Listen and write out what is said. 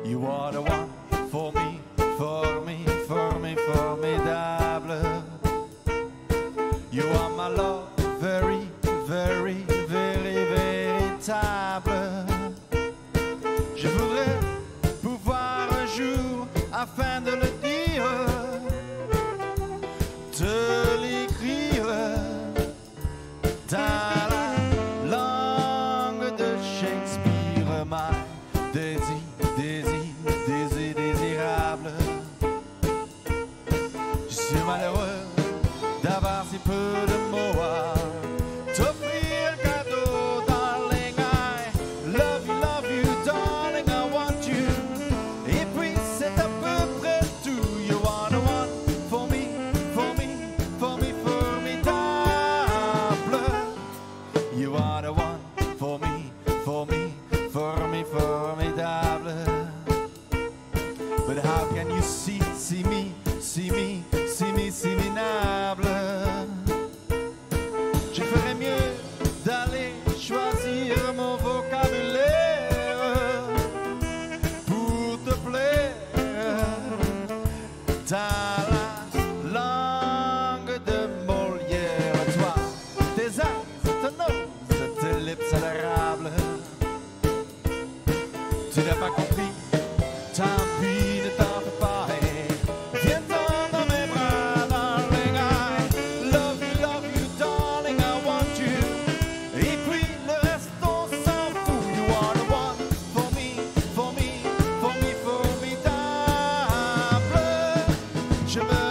You are the one for me, formidable. You are my love, very, very, very, véritable. Je voudrais pouvoir un jour, afin de le dire, te l'écrire dans la langue de Shakespeare, my Daisy, Daisy, Daisy, désirable. Je suis malheureux d'avoir si peu de mots à t'offrir le cadeau, darling. I love you, darling, I want you. Et puis c'est à peu près tout. You are the one for me, formidable. You are the one for me, formidable. But how can you see me, minable? Je ferais mieux d'aller choisir mon vocabulaire pour te plaire dans la langue de Molière. Toi, tes eyes, ton nose, tes lips adorables. Tu n'as pas compris, tant pis, ne t'en fais pas. Viens dans mes bras, darling. I love you, darling, I want you. Et puis le reste, on s'en fout. You are the one for me, formidable. Je me